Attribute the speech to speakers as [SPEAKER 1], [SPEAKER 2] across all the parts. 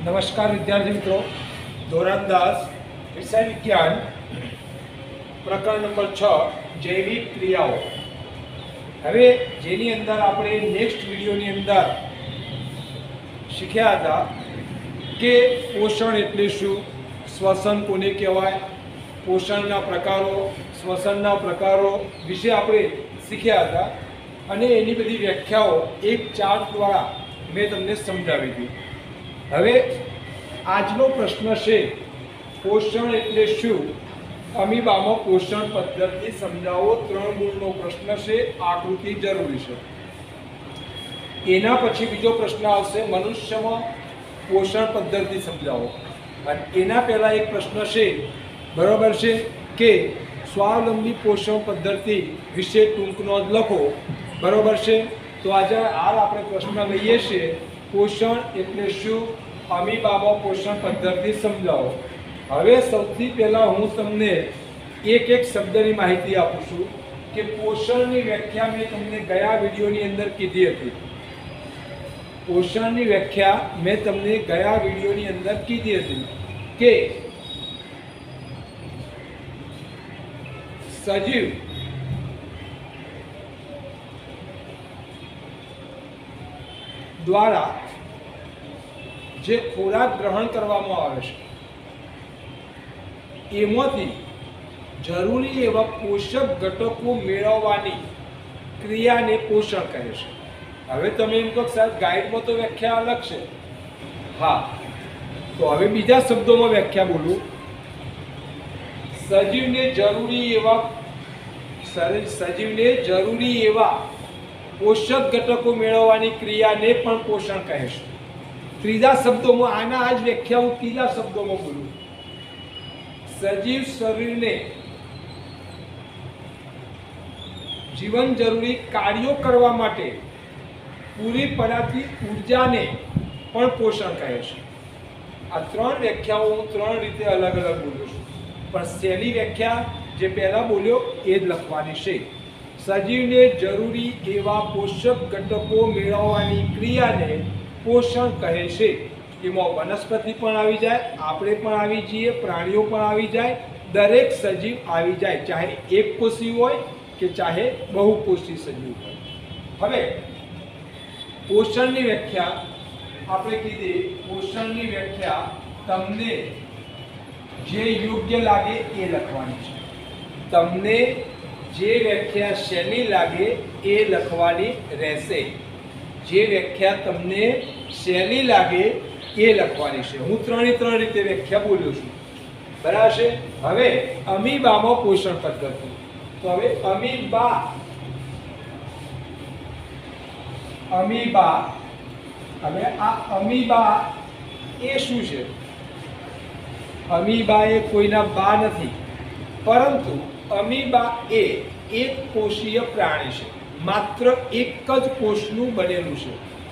[SPEAKER 1] નમસ્કાર વિદ્યાર્થી મિત્રો, ધોરણ 10 વિષય વિજ્ઞાન પ્રકરણ નંબર 6 જૈવિક ક્રિયાઓ. હવે જેની અંદર આપણે નેક્સ્ટ વિડીયોની અંદર શીખ્યા હતા કે પોષણ એટલે શું, શ્વસન કોને કહેવાય, પોષણના પ્રકારો, શ્વસનના પ્રકારો વિશે આપણે શીખ્યા હતા અને એની બધી વ્યાખ્યાઓ એક ચાર્ટ દ્વારા મેં તમને સમજાવી હતી. હવે આજનો પ્રશ્ન છે પોષણ એટલે શું, અમીબામાં પોષણ પદ્ધતિ સમજાવો. 3 ગુણનો પ્રશ્ન છે, આકૃતિ જરૂરી છે. એના પછી બીજો પ્રશ્ન આવશે મનુષ્યમાં પોષણ પદ્ધતિ સમજાવો. અને એના પહેલા એક પ્રશ્ન છે, બરોબર છે, કે સ્વાવલંબી પોષણ પદ્ધતિ વિશે ટૂંક નોંધ લખો. બરોબર છે. તો આજે હાલ આપણે પ્રશ્ન લઈએ છીએ પોષણ એટલે શું, અમીબામાં પોષણ પદ્ધતિ સમજાવો. હવે સૌથી પહેલાં હું તમને એક શબ્દની માહિતી આપું છું કે પોષણની વ્યાખ્યા મેં તમને ગયા વિડીયોની અંદર કીધી હતી. પોષણની વ્યાખ્યા મેં તમને ગયા વિડીયોની અંદર કીધી હતી કે સજીવ દ્વારા જે ખોરાક ગ્રહણ કરવામાં આવે છે એમાંથી જરૂરી એવા પોષક ઘટકો મેળવવાની ક્રિયાને પોષણ કહે છે. હવે તમે એમ કહો સાહેબ ગાઈડમાં તો વ્યાખ્યા અલગ છે. હા, તો હવે બીજા શબ્દોમાં વ્યાખ્યા બોલું. સજીવને જરૂરી એવા પોષક ઘટકો મેળવવાની ક્રિયાને પણ પોષણ કહે છે. ત્રીજા શબ્દોમાં આના આ જ વ્યાખ્યા હું ત્રીજા શબ્દોમાં બોલું. સજીવ શરીરને જીવન જરૂરી કાર્યો કરવા માટે પૂરી પડાતી ઉર્જાને પણ પોષણ કહે છે. આ 3 વ્યાખ્યાઓ હું 3 રીતે અલગ અલગ બોલું છું, પણ સહેલી વ્યાખ્યા જે પહેલા બોલ્યો એ જ લખવાની છે. સજીવને જરૂરી એવા પોષક ઘટકો મેળવવાની ક્રિયાને પોષણ કહે છે. એમાં વનસ્પતિ પણ આવી જાય, આપણે પણ આવી જઈએ, પ્રાણીઓ પણ આવી જાય, દરેક સજીવ આવી જાય, ચાહે એકકોષી હોય કે ચાહે બહુકોષી સજીવ હોય. હવે પોષણની વ્યાખ્યા આપણે કીધી. પોષણની વ્યાખ્યા તમને જે યોગ્ય લાગે એ લખવાની છે. તમને જે વ્યાખ્યા શેની લાગે એ લખવાની રહેશે. જે વ્યાખ્યા તમને શેની લાગે એ લખવાની છે. હું 3 રીતે વ્યાખ્યા બોલ્યો છું, બરાબર છે. હવે અમીબામાં પોષણ પદ્ધતિ. તો હવે અમીબા હવે આ અમીબા એ શું છે? અમીબા એ કોઈના બા નથી, પરંતુ અમીબા એ એક કોષીય પ્રાણી છે. માત્ર એક જ કોષનું બનેલું છે.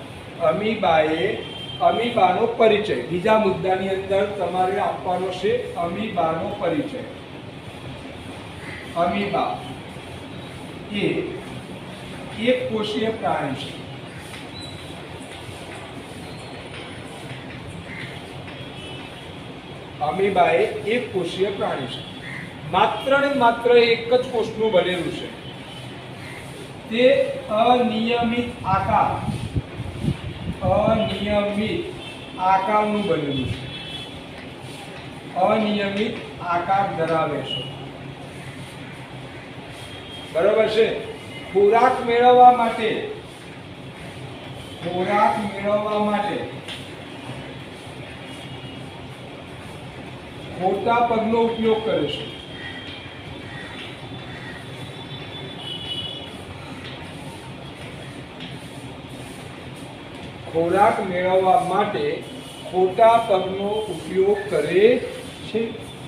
[SPEAKER 1] અમીબાનો પરિચય બીજા મુદ્દાની અંદર તમારે આપવાનો છે. અમીબાનો પરિચય. અમીબા એ એક કોષીય પ્રાણી છે. અમીબા એ એક કોષીય પ્રાણી છે. માત્ર ને માત્ર એક જ કોષનું બનેલું છે. તે અનિયમિત આકારનું બનેલું છે. અનિયમિત આકાર ધરાવે છે. બરોબર છે. ખોરાક મેળવવા માટે ખોટા પગનો ઉપયોગ કરે છે. ખોરાક મેળવવા માટે ખોટા પગનો ઉપયોગ કરે છે.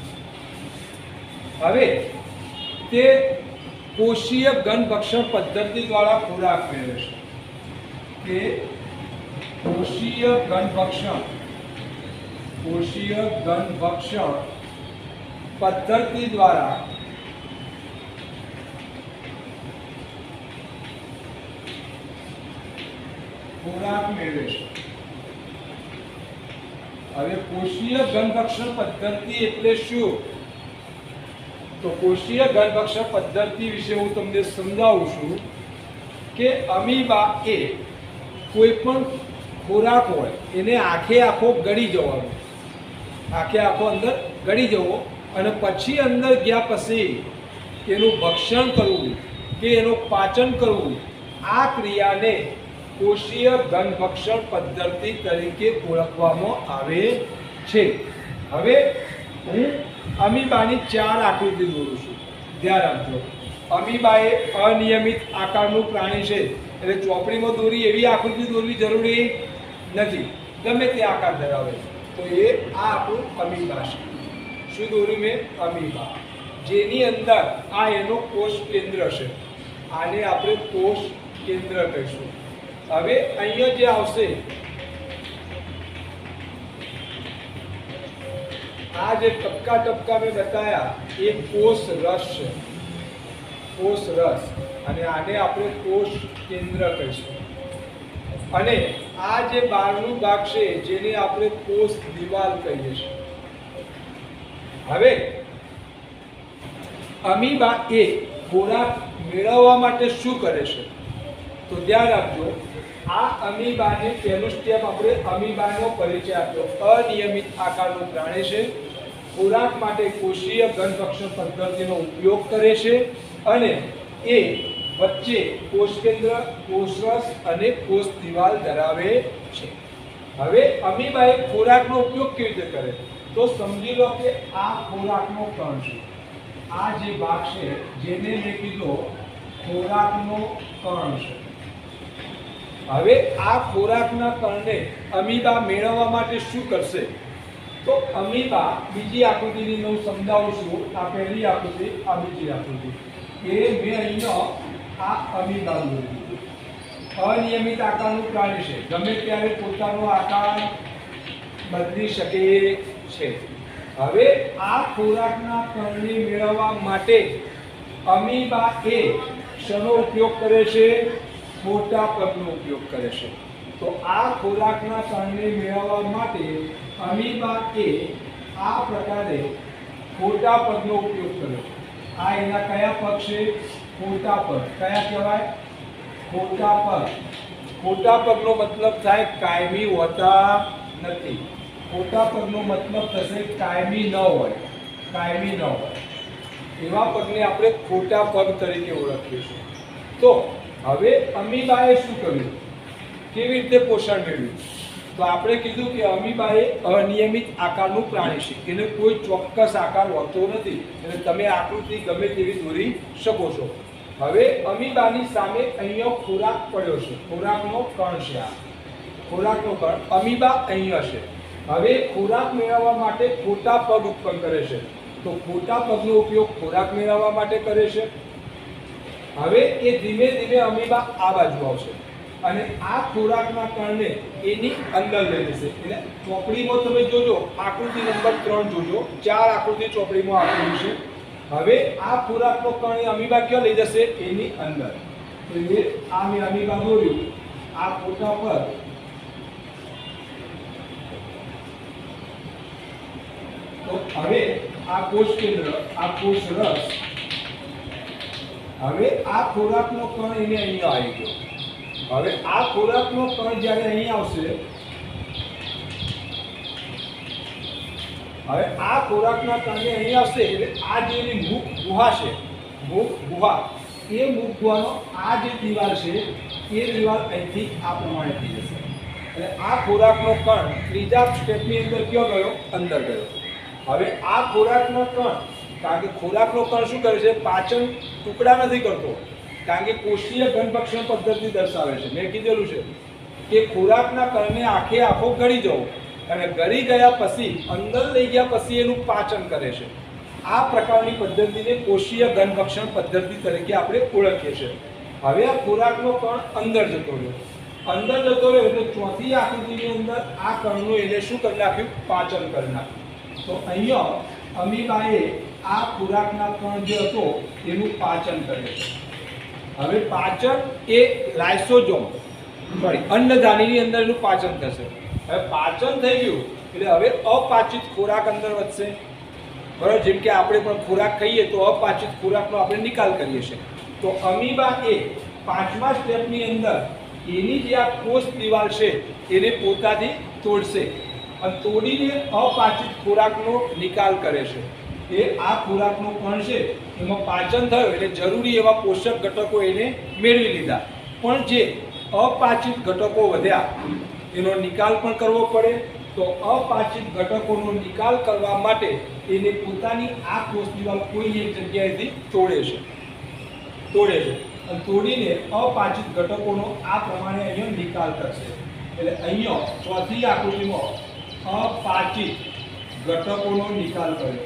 [SPEAKER 1] હવે તે કોષીય ઘનભક્ષણ પદ્ધતિ દ્વારા ખોરાક મેળવે છે. કોષીય ઘનભક્ષણ પદ્ધતિ દ્વારા ખોરાક મેળવે છે. હવે કોષીય ઘનભક્ષણ પદ્ધતિ એટલે શું? તો કોષીય ઘનભક્ષણ પદ્ધતિ વિશે હું તમને સમજાવું છું કે અમીબા એ કોઈ પણ ખોરાક હોય એને આખે આખો ગળી જવાનો, આખે આખો અંદર ગળી જવો અને પછી અંદર ગયા પછી એનું ભક્ષણ કરવું કે એનું પાચન કરવું, આ ક્રિયાને કોષીય ઘનભક્ષણ પદ્ધતિ તરીકે ઓળખવામાં આવે છે. હવે હું અમીબાની 4 આકૃતિ દોરું છું, ધ્યાન રાખજો. અમીબા એ અનિયમિત આકારનું પ્રાણી છે એટલે ચોપડીમાં દોરી એવી આકૃતિ દોરવી જરૂરી નથી, ગમે તે આકાર ધરાવે. તો એ આ આપણું અમીબા છે. શું દોર્યું મેં? અમીબા, જેની અંદર આ એનો કોષ કેન્દ્ર છે. આને આપણે કોષ કેન્દ્ર કહીશું. હવે અહીંયા જે આવશે આ જે ટપકા ટપકા મેં બતાવ્યા એ કોષ રસ છે, કોષ રસ, અને આને આપણે કોષ કેન્દ્ર કહીશું. અને આ જે બહારનું ભાગ છે જેને આપણે કોષ દિવાલ કહીએ છીએ. હવે અમીબા એ ખોરાક મેળવવા માટે શું કરે છે? તો ધ્યાન રાખજો, આ અમીબાને પહેલું સ્ટેપ આપણે અમીબાનો પરિચય આપ્યો. અનિયમિત આકારનું પ્રાણી છે, ખોરાક માટે કોષીય ઘનભક્ષણ પદ્ધતિનો ઉપયોગ કરે છે અને એ વચ્ચે કોષ કેન્દ્ર, કોષરસ અને કોષ દિવાલ ધરાવે છે. હવે અમીબાએ ખોરાકનો ઉપયોગ કેવી રીતે કરે? તો સમજી લો કે આ ખોરાકનો કણ છે, આ જે ભાગ છે જેને મેં કીધો ખોરાકનો કણ છે. હવે આ ખોરાકના કણને અમીબા મેળવવા માટે શું કરશે? તો અમીબા, બીજી આકૃતિની હું સમજાવું છું. આ પહેલી આકૃતિ, આ બીજી આકૃતિ. એ મેં અહીંયા આ અમીબા દોર્યું. અનિયમિત આકારનું પ્રાણી છે, ગમે ત્યારે પોતાનો આકાર બદલી શકે છે. હવે આ ખોરાકના કણને મેળવવા માટે અમીબા એ શેનો ઉપયોગ કરે છે? ખોટા પગનો ઉપયોગ કરે છે. તો આ ખોરાકના કણને મેળવવા માટે અમીબા એ આ પ્રકારે ખોટા પગનો ઉપયોગ કરે છે. આ એના કયા પગ છે? ખોટા પગ. કયા કહેવાય? ખોટા પગ. ખોટા પગનો મતલબ થાય કાયમી હોતા નથી. ખોટા પગનો મતલબ થશે કાયમી ન હોય, કાયમી ન હોય. એવા પગને આપણે ખોટા પગ તરીકે ઓળખીશું. તો હવે અમીબાએ શું કર્યું? કેવી રીતે પોષણ મેળવ્યું? તો આપણે કીધું કે અમીબાએ અનિયમિત આકારનું પ્રાણી છે, એને કોઈ ચોક્કસ આકાર હોતો નથી, એટલે તમે આકૃતિ ગમે તેવી દોરી શકો છો. હવે અમીબાની સામે અહીંયા ખોરાક પડ્યો છે, ખોરાકનો કણ છે. આ ખોરાકનો કણ અમીબા અહીંયા છે. હવે ખોરાક મેળવવા માટે ખોટા પગ ઉત્પન્ન કરે છે. તો ખોટા પગનો ઉપયોગ ખોરાક મેળવવા માટે કરે છે. હવે એ ધીમે ધીમે અમીબા આ બાજુ આવશે અને આ ખોરાકના કણને એની અંદર લઈ જશે. એટલે ચોપડીમાં તમે જોજો, આકૃતિ નંબર 3 જોજો, 4 આકૃતિ ચોપડીમાં આપેલી છે. હવે આ ખોરાકનો કણ અમીબા ક્યાં લઈ જશે? એની અંદર. તો એ આ મેં અમીબા દોર્યું, આ ખોટા પગ, તો હવે આ કોષ કેન્દ્ર, આ કોષ રસ. હવે આ ખોરાકનો કણ એને અહીંયા આવી ગયો. હવે આ ખોરાકનો કણ જ્યારે અહીં આવશે, હવે આ ખોરાકના કણને અહીં આવશે એટલે આ જે મુખ ગુહા છે, મુખ ગુહા, એ મુખ ગુહાનો આ જે દિવાલ છે એ દિવાલ અહીંથી આ પ્રમાણે થઈ જશે. એટલે આ ખોરાકનો કણ ત્રીજા સ્ટેપની અંદર કયો ગયો? અંદર ગયો. હવે આ ખોરાકનો કણ, કારણ કે ખોરાકનો કણ શું કરે છે? પાચન ટુકડા નથી કરતો, કારણ કે કોષીય ઘનભક્ષણ પદ્ધતિ દર્શાવે છે. મેં કીધેલું છે કે ખોરાકના કણને આખે આખો ગળી જવો અને ગળી ગયા પછી અંદર લઈ ગયા પછી એનું પાચન કરે છે. આ પ્રકારની પદ્ધતિને કોષીય ઘનભક્ષણ પદ્ધતિ તરીકે આપણે ઓળખીએ છીએ. હવે આ ખોરાકનો કણ અંદર જતો રહ્યો, અંદર જતો રહ્યો એટલે ચોથી આકૃતિની અંદર આ કણનું એને શું કરી નાખ્યું? પાચન કરી નાખ્યું. તો અહીંયા અમીબાએ આ ખોરાકના કણ જે હતો એનું પાચન કરે છે. હવે પાચન એ લાઇસોસોમ, અન્નધાનીની અંદર એનું પાચન થશે. હવે પાચન થઈ ગયું એટલે હવે અપાચિત ખોરાક અંદર વધશે, બરાબર. જેમ કે આપણે પણ ખોરાક ખાઈએ તો અપાચિત ખોરાકનો આપણે નિકાલ કરીએ છીએ. તો અમીબા એ 5મા સ્ટેપની અંદર એની જે આ કોષ દિવાલ છે એને પોતાથી તોડશે અને તોડીને અપાચિત ખોરાકનો નિકાલ કરે છે. એ આ ખોરાકનો કણ છે એમાં પાચન થયું એટલે જરૂરી એવા પોષક ઘટકો એને મેળવી લીધા, પણ જે અપાચિત ઘટકો વધ્યા એનો નિકાલ પણ કરવો પડે. તો અપાચિત ઘટકોનો નિકાલ કરવા માટે એને પોતાની આ કોષ દિવાલ કોઈ એક જગ્યાએથી તોડે છે અને તોડીને અપાચિત ઘટકોનો આ પ્રમાણે અહીંયા નિકાલ કરશે. એટલે અહીંયા ચોથી આકૃતિમાં અપાચિત ઘટકોનો નિકાલ કર્યો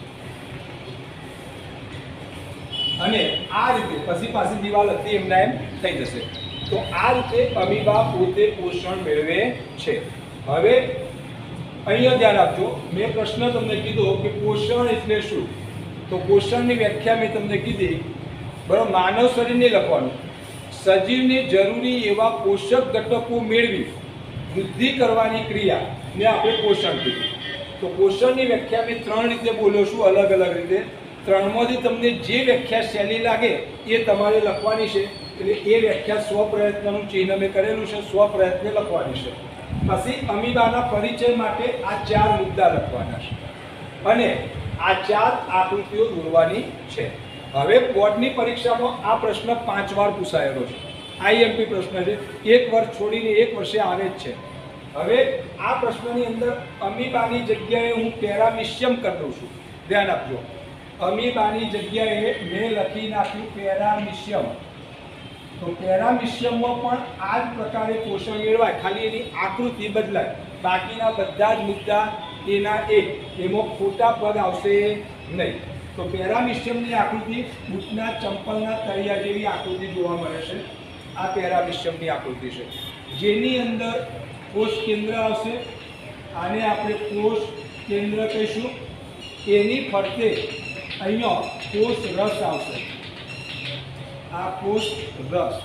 [SPEAKER 1] અને આ રીતે પછી પાછી દિવાલ હતી એમના એમ થઈ જશે. તો આ રીતે અમીબા પોતે પોષણ મેળવે છે. હવે અહીંયા ધ્યાન આપજો, મેં પ્રશ્ન તમને કીધો કે પોષણ એટલે શું. તો પોષણની વ્યાખ્યા મેં તમને કીધી, બરાબર. માનવ શરીરને લખવાનું, સજીવને જરૂરી એવા પોષક ઘટકો મેળવી વૃદ્ધિ કરવાની ક્રિયાને આપણે પોષણ કીધું. તો પોષણની વ્યાખ્યા મેં 3 રીતે બોલ્યો છું, અલગ અલગ રીતે. 3માંથી તમને જે વ્યાખ્યા સહેલી લાગે એ તમારે લખવાની છે. એટલે એ વ્યાખ્યા સ્વપ્રયત્નનું ચિહ્ન મેં કરેલું છે, સ્વપ્રયત્ન લખવાની છે. પછી અમીબાના પરિચય માટે આ 4 મુદ્દા લખવાના છે અને આ 4 આકૃતિઓ દોરવાની છે. હવે બોર્ડની પરીક્ષામાં આ પ્રશ્ન 5 વાર પૂછાયેલો છે. આઈએમપી પ્રશ્ન છે, 1 વર્ષ છોડીને 1 વર્ષે આવે જ છે. હવે આ પ્રશ્નની અંદર અમીબાની જગ્યાએ હું પેરામિશિયમ કરી દઉં છું. ધ્યાન આપજો, અમીબાની જગ્યાએ મેં લખી નાખ્યું પેરામિશિયમ. તો પેરામિશિયમમાં પણ આ જ પ્રકારે પોષણ મેળવાય, ખાલી એની આકૃતિ બદલાય. બાકીના બધા જ મુદ્દા એના એક, એમાં ખોટા પદ આવશે નહીં. તો પેરામિશિયમની આકૃતિ બૂટના ચંપલના તળિયા જેવી આકૃતિ જોવા મળે છે. આ પેરામિશિયમની આકૃતિ છે, જેની અંદર કોષ કેન્દ્ર આવશે. આને આપણે કોષ કેન્દ્ર કહીશું. એની ફરતે અહીંયા કોષ રસ આવશે, આ કોષ રસ,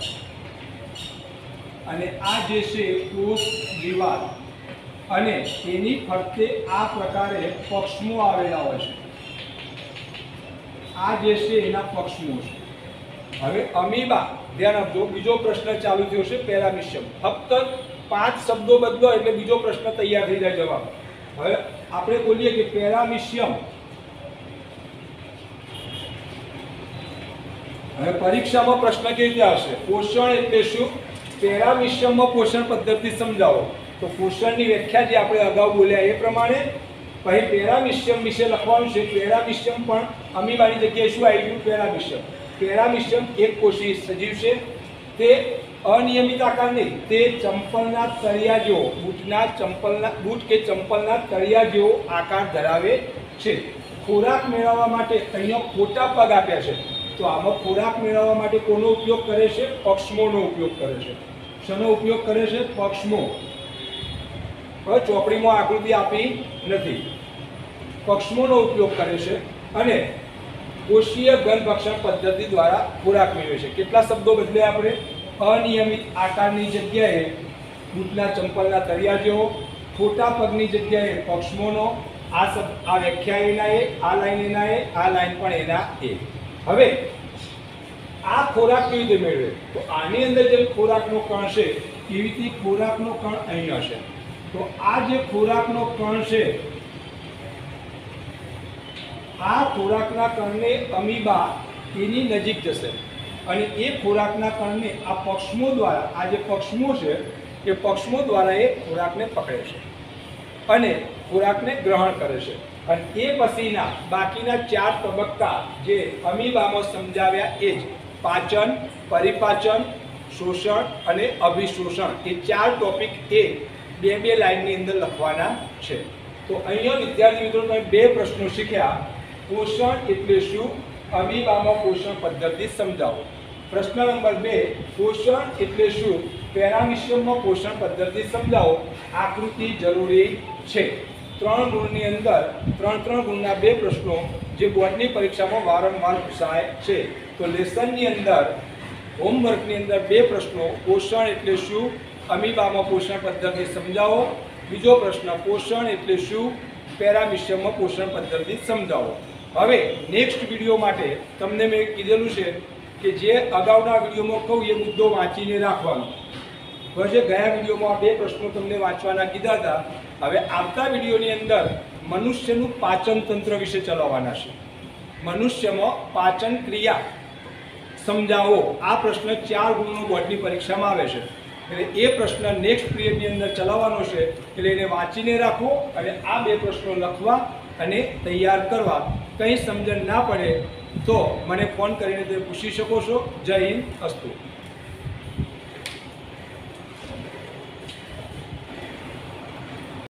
[SPEAKER 1] અને આ જે છે કોષ દિવાલ, અને એની ફરતે આ પ્રકારે પક્ષમો આવેલા હોય છે. આ જે છે એના પક્ષમો છે. હવે અમીબા, ધ્યાન આપજો, બીજો પ્રશ્ન ચાલુ થયો છે પેરામિશિયમ. ફક્ત 5 શબ્દો બદલો એટલે બીજો પ્રશ્ન તૈયાર થઈ જાય જવાબ. હવે આપણે બોલીએ કે પેરામિશિયમ. હવે પરીક્ષામાં પ્રશ્ન કેવી રીતે આવશે, પોષણ એટલે શું, પેરામિશિયમમાં પોષણ પદ્ધતિ સમજાવો. તો પોષણની વ્યાખ્યા જે આપણે અગાઉ બોલ્યા એ પ્રમાણે પછી પેરામિશિયમ વિશે લખવાનું છે. પેરામિશિયમ પણ અમીબાની જગ્યાએ શું આવી ગયું, પેરામિશિયમ. પેરામિશિયમ એક કોષી સજીવ છે. તે અનિયમિત આકાર નહીં, તે ચંપલના તળિયા જેવો, બૂટ કે ચંપલના તળિયા જેવો આકાર ધરાવે છે. ખોરાક મેળવવા માટે અહીંયા ખોટા પગ આપ્યા છે. તો આમાં ખોરાક મેળવવા માટે કોનો ઉપયોગ કરે છે, પક્ષમોનો ઉપયોગ કરે છે. શેનો ઉપયોગ કરે છે, પક્ષમો. હવે ચોપડીમાં આકૃતિ આપી નથી, પક્ષમોનો ઉપયોગ કરે છે અને કોષીય ઘનભક્ષણ પદ્ધતિ દ્વારા ખોરાક મેળવે છે. કેટલા શબ્દો બદલે આપણે, અનિયમિત આકારની જગ્યાએ બૂટના ચંપલના તળિયા જેવો, ખોટા પગની જગ્યાએ પક્ષમોનો. આ વ્યાખ્યા એના એ, આ લાઈન એના એ, આ લાઈન પણ એના એ. હવે આ ખોરાક કેવી રીતે મેળવે, તો આની અંદર જે ખોરાકનો કણ છે એવી રીતે ખોરાકનો કણ અહીં હશે. તો આ જે ખોરાકનો કણ છે, આ ખોરાકના કણને અમીબા એની નજીક જશે અને એ ખોરાકના કણને આ પક્ષમો દ્વારા, આ જે પક્ષમો છે એ પક્ષમો દ્વારા એ ખોરાકને પકડે છે અને ખોરાકને ગ્રહણ કરે છે. અને એ પછીના બાકીના 4 તબક્કા જે અમીબામાં સમજાવ્યા એ જ પાચન, પરિપાચન, શોષણ અને અભિશોષણ, એ 4 ટોપિક એ 2 લાઈનની અંદર લખવાના છે. તો અહીંયા વિદ્યાર્થી મિત્રો તમે 2 પ્રશ્નો શીખ્યા. પોષણ એટલે શું, અમીબામાં પોષણ પદ્ધતિ સમજાવો. પ્રશ્ન નંબર 2, પોષણ એટલે શું, પેરામિશિયમમાં પોષણ પદ્ધતિ સમજાવો. આકૃતિ જરૂરી છે. 3 ગુણની અંદર 3 ગુણના 2 પ્રશ્નો જે બોર્ડની પરીક્ષામાં વારંવાર પૂછાય છે. તો લેસનની અંદર, હોમવર્કની અંદર 2 પ્રશ્નો, પોષણ એટલે શું, અમીબામાં પોષણ પદ્ધતિ સમજાવો બીજો પ્રશ્ન, પોષણ એટલે શું? પેરામિશિયમમાં પોષણ પદ્ધતિ સમજાવો. હવે નેક્સ્ટ વિડીયો માટે તમને મેં કીધેલું છે કે જે અગાઉના વિડીયોમાં કહું એ મુદ્દો વાંચીને રાખવાનો. હવે જે ગયા વિડીયોમાં આ 2 પ્રશ્નો તમને વાંચવાના કીધા હતા, હવે આવતા વિડીયોની અંદર મનુષ્યનું પાચન તંત્ર વિશે ચલાવવાના છે. મનુષ્યમાં પાચન ક્રિયા સમજાવો. આ પ્રશ્ન 4 ગુણનો બોર્ડની પરીક્ષામાં આવે છે. એટલે એ પ્રશ્ન નેક્સ્ટ પીરિયડની અંદર ચલાવવાનો છે. એટલે એને વાંચીને રાખો અને આ 2 પ્રશ્નો લખવા અને તૈયાર કરવા. કંઈ સમજણ ના પડે તો મને ફોન કરીને તમે પૂછી શકો છો. જય હિન્દ, અસ્તુ.